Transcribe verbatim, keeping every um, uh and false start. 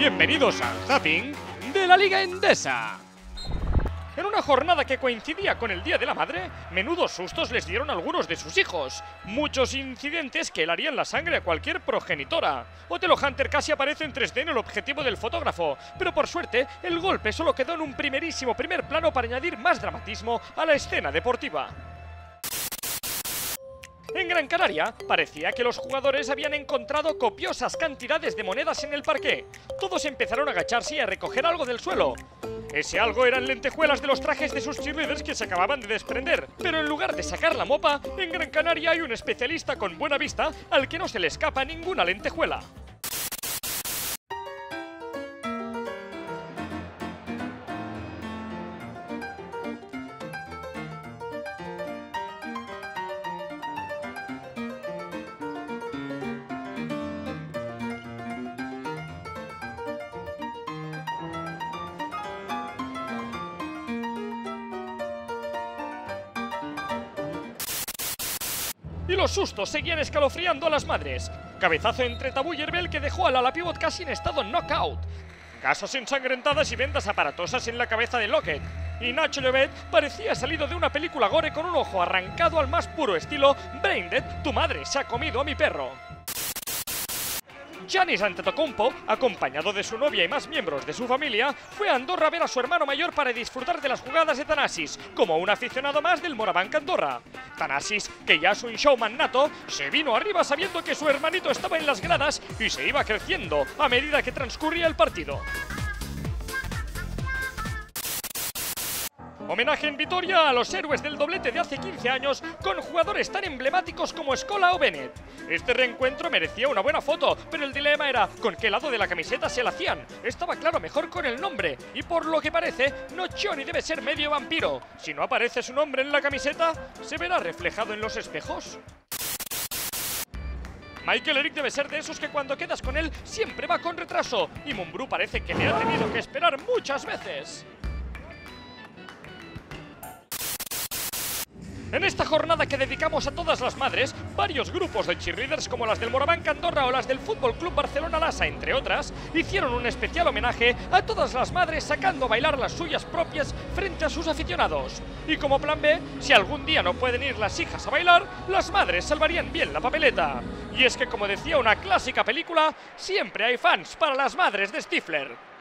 Bienvenidos al Zapping de la Liga Endesa. En una jornada que coincidía con el Día de la Madre, menudos sustos les dieron a algunos de sus hijos. Muchos incidentes que helarían la sangre a cualquier progenitora. Otelo Hunter casi aparece en tres D en el objetivo del fotógrafo, pero por suerte, el golpe solo quedó en un primerísimo primer plano para añadir más dramatismo a la escena deportiva. En Gran Canaria, parecía que los jugadores habían encontrado copiosas cantidades de monedas en el parqué. Todos empezaron a agacharse y a recoger algo del suelo. Ese algo eran lentejuelas de los trajes de sus cheerleaders que se acababan de desprender. Pero en lugar de sacar la mopa, en Gran Canaria hay un especialista con buena vista al que no se le escapa ninguna lentejuela. Y los sustos seguían escalofriando a las madres. Cabezazo entre Tabú y Herbel que dejó al ala pivot casi en estado knockout. Casas ensangrentadas y vendas aparatosas en la cabeza de Lockett. Y Nacho Llobet parecía salido de una película gore con un ojo arrancado al más puro estilo Braindead, tu madre se ha comido a mi perro. Giannis Antetokounmpo, acompañado de su novia y más miembros de su familia, fue a Andorra a ver a su hermano mayor para disfrutar de las jugadas de Thanasis, como un aficionado más del Morabanc Andorra. Thanasis, que ya es un showman nato, se vino arriba sabiendo que su hermanito estaba en las gradas y se iba creciendo a medida que transcurría el partido. Homenaje en Vitoria a los héroes del doblete de hace quince años con jugadores tan emblemáticos como Scola o Bennett. Este reencuentro merecía una buena foto, pero el dilema era con qué lado de la camiseta se la hacían. Estaba claro mejor con el nombre, y por lo que parece, Nocioni debe ser medio vampiro. Si no aparece su nombre en la camiseta, ¿se verá reflejado en los espejos? Michael Eric debe ser de esos que cuando quedas con él siempre va con retraso, y Mumbrú parece que le ha tenido que esperar muchas veces. En esta jornada que dedicamos a todas las madres, varios grupos de cheerleaders como las del Morabanc Andorra o las del Fútbol Club Barcelona Lassa, entre otras, hicieron un especial homenaje a todas las madres sacando a bailar las suyas propias frente a sus aficionados. Y como plan B, si algún día no pueden ir las hijas a bailar, las madres salvarían bien la papeleta. Y es que, como decía una clásica película, siempre hay fans para las madres de Stifler.